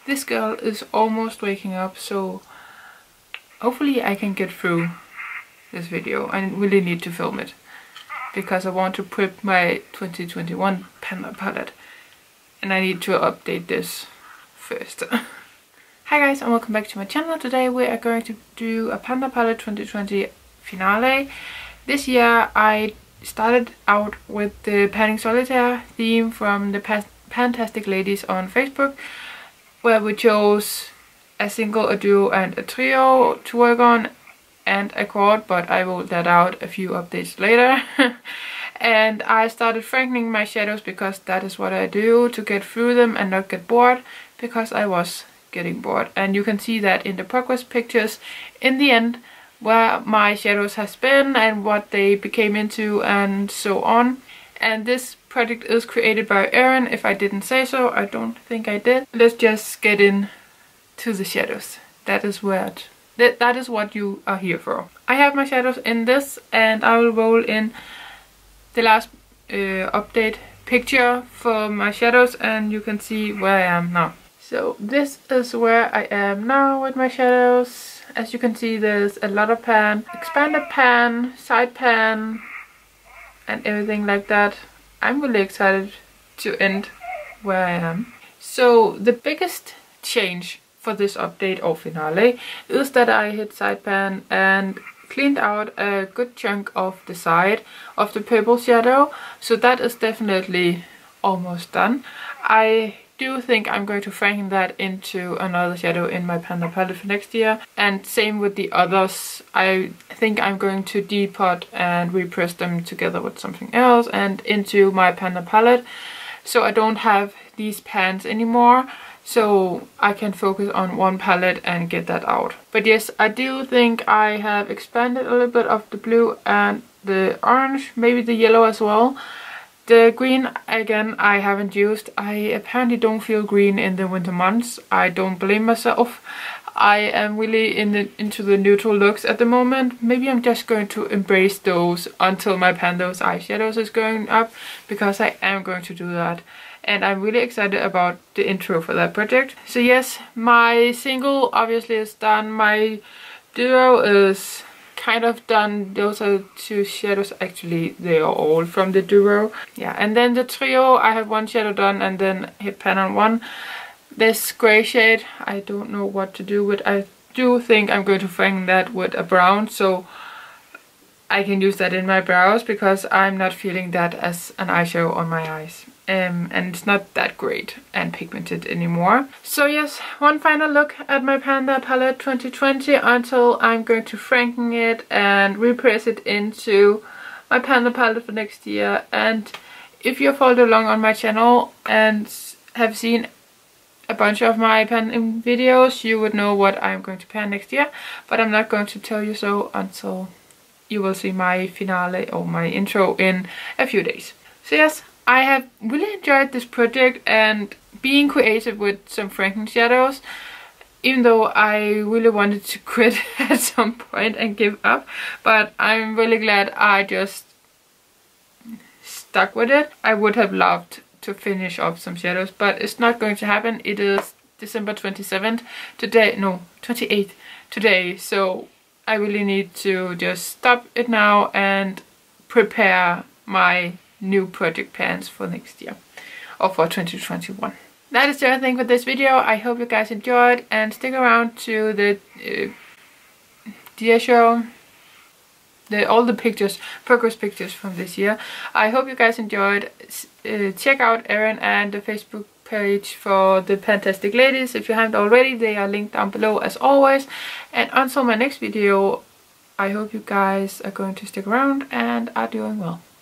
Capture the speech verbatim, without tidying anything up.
this girl is almost waking up, so hopefully I can get through this video. I really need to film it because I want to prep my twenty twenty-one Panda palette and I need to update this first. Hi guys and welcome back to my channel. Today we are going to do a Panda palette twenty twenty finale. This year I started out with the Panning Solitaire theme from the pa Pantastic Ladies on Facebook, where we chose a single, a duo and a trio to work on, and a quad, but I rolled that out a few updates later. And I started frankening my shadows because that is what I do to get through them and not get bored, because I was getting bored. And you can see that in the progress pictures in the end, where my shadows has been and what they became into and so on. And this project is created by Erin. If I didn't say so, I don't think I did. Let's just get in to the shadows. That is what that, that is what you are here for. I have my shadows in this, and I will roll in the last uh, update picture for my shadows, and you can see where I am now. So this is where I am now with my shadows. As you can see, there's a lot of pan, expanded pan, side pan, and everything like that. I'm really excited to end where I am. So the biggest change for this update or finale is that I hit side pan and cleaned out a good chunk of the side of the purple shadow. So that is definitely almost done. I do think I'm going to franken that into another shadow in my Panda palette for next year, and same with the others. I think I'm going to depot and repress them together with something else and into my Panda palette, so I don't have these pans anymore, so I can focus on one palette and get that out. But yes, I do think I have expanded a little bit of the blue and the orange, maybe the yellow as well. The green, again, I haven't used. I apparently don't feel green in the winter months. I don't blame myself. I am really in the, into the neutral looks at the moment. Maybe I'm just going to embrace those until my Pando's eyeshadows is going up, because I am going to do that. And I'm really excited about the intro for that project. So yes, my single obviously is done. My duo is kind of done. Those are two shadows, actually they are all from the duo. Yeah, and then the trio, I have one shadow done and then hit pan on one. This grey shade, I don't know what to do with. I do think I'm going to franken that with a brown, so I can use that in my brows, because I'm not feeling that as an eyeshadow on my eyes. Um, and it's not that great and pigmented anymore. So yes, one final look at my Panda palette twenty twenty until I'm going to franken it and repress it into my Panda palette for next year. And if you followed along on my channel and have seen a bunch of my pan videos, you would know what I'm going to pan next year, but I'm not going to tell you so until you will see my finale or my intro in a few days. So yes, I have really enjoyed this project and being creative with some franken shadows, even though I really wanted to quit at some point and give up, but I'm really glad I just stuck with it. I would have loved to finish off some shadows, but it's not going to happen. It is December twenty-seventh today, no, twenty-eighth today, so I really need to just stop it now and prepare my new project pans for next year, or for twenty twenty-one. That is everything for this video. I hope you guys enjoyed, and stick around to the uh, deer show, the all the pictures, progress pictures from this year. I hope you guys enjoyed. Uh, check out Erin and the Facebook page for the Pantastic Ladies if you haven't already. They are linked down below as always. And until my next video, I hope you guys are going to stick around and are doing well.